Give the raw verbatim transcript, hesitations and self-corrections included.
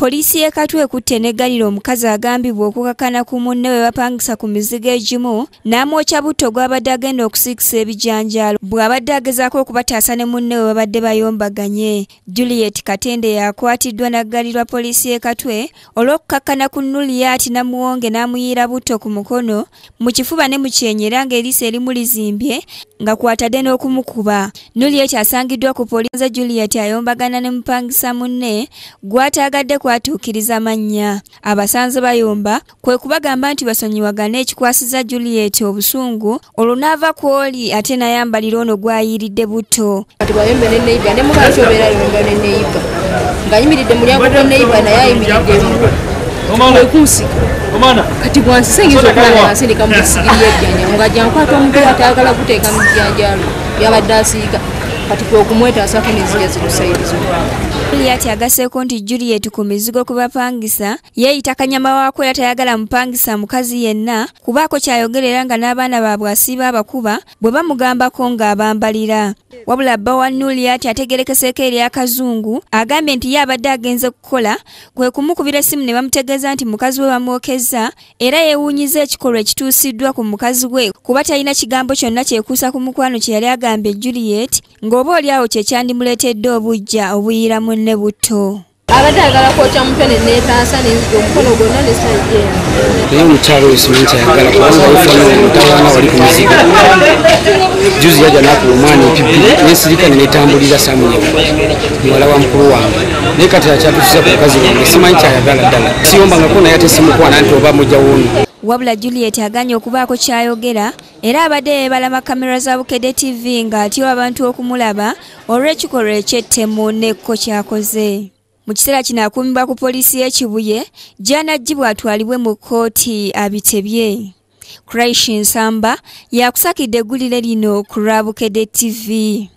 Poliisi y'e Katwe ekutte n'eggalira omukazi agambibwa okukakana ku munne we bapangisa ku mizigo egimu n'amwokya butto gw'abadde agenda okusiikisa ebijanjaalo bw'abadde agezaako okubataasa ne munne we babadde bayombaganye. Juliet Katende yakwatiddwa n'aggalirwa poliisi y'e Katwe olw'okukakana ku Nuliat Namuwonge n'amuyiira butto ku mukono, mu kifuba ne mu kyenyi era ng'eriiso erimu lizimbye nga kwatadde n'okumukuba. Nuliat asangiddwa ku poliisi. Juliet ayombagana ne mupangisa munne gw'ataagadde kwatuukiriza mannya. Abasanze bayomba kwe kubagamba nti basonyiwagane ekikwasiza Juliet obusungu olwo n'ava ku oli ate n'ayambalira ono gw'ayiiridde butto. Kati bayombe ne neiba ne mukazi obeera yomba ne neiba ng'ayimiridde mulyango gwa neiba naye ayimiridde wekusika kati bwansisengeza okulaba wansi nikamukisigiriye ejjanja nga jankwata omuntu ataagala kuteeka mu bijanjaalo byabadde asiiga kati kwe okumwetaasa funa enzija zirusairizo. Juliet agasseeko nti Juliet ku mizigo ku bapangisa yeeyita kanyama waako era tayagala mupangisa mukazi yenna kubaako kyayogerera nga n'abaana baabwe asiiba abakuba bwe bamugambako ng'abambalira. Wabula bba wa Nuliat ategerekeseeko eri akazungu agambye nti ye abadde agenze kukola kwe kumukubira essimu ne bamutegeeza nti mukazi we bamwokezza era yeewuunyiza ekikolwa ekituusiddwa ku mukazi we kuba talina kigambo kyonna kyekuusa ku mukwano kye yali agambye Juliet ng'oba oli awo kye kyandimuleetedde obujja obuyiira munne butto. Abadde ayagala kwokya mutwe ne neetaasa n'enzija omukono gwonna ne sajjera. Naye omukyalo oyo simanyi kyayagala kubanga wefaanana omutawaana wali ku mizigo. Juzi yajja n'akuba omwana epipi n'ensirika ne neetambulira Samuel muwala wa mukulu wange. Naye kati akyatuusiza ku mukazi wange simanyi kyayagala ddala. Siyombangako naye ate simukwana nti oba mujja w'ono. Wabula Juliet aganye okubaako kyayogera era abadde yeebala kamera za Bukedde T V ng'atya abantu okumulaba olw'ekikolwa eky'ettemu n'ekko kyakoze. Mu kiseera kino akuumibwa ku poliisi y'e Kibuye gy'anaggyibwa atwalibwe mu kkooti abitebye. Christ Nsamba yakusakidde eggulire lino ku lwa Bukedde T V.